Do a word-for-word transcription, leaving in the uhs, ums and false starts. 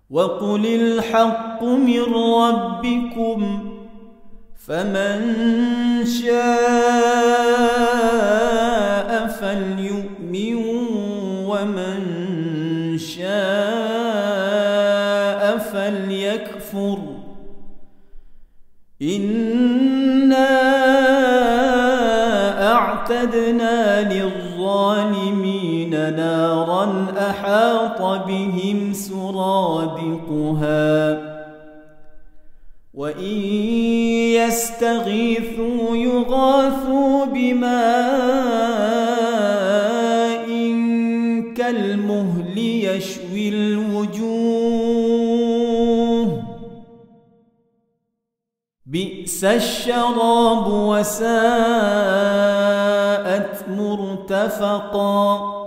وقل الحق من ربكم فمن شاء فليؤمن ومن شاء فليكفر إنا أعتدنا للظالمين نارا أحاط بهم سرادقها وإن يستغيثوا يغاثوا بماء كالمهل يشوي الوجوه بئس الشراب وساءت مرتفقا